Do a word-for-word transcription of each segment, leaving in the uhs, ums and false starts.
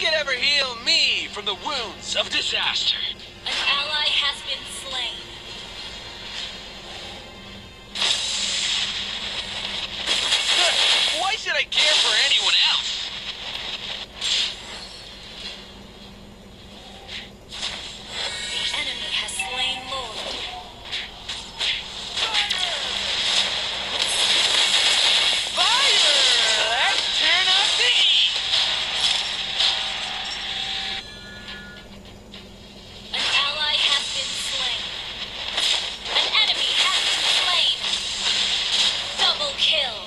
could ever heal me from the wounds of disaster. An ally has been slain. Why should I care for anyone else? The enemy has slain Lord. Fire! Let's turn up the heat! An ally has been slain. An enemy has been slain. Double kill.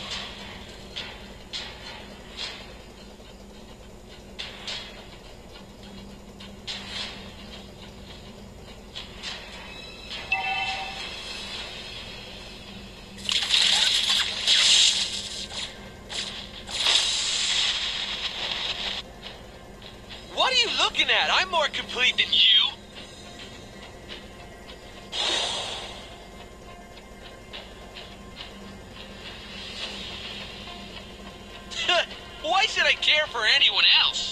What are you looking at? I'm more complete than you. Why should I care for anyone else?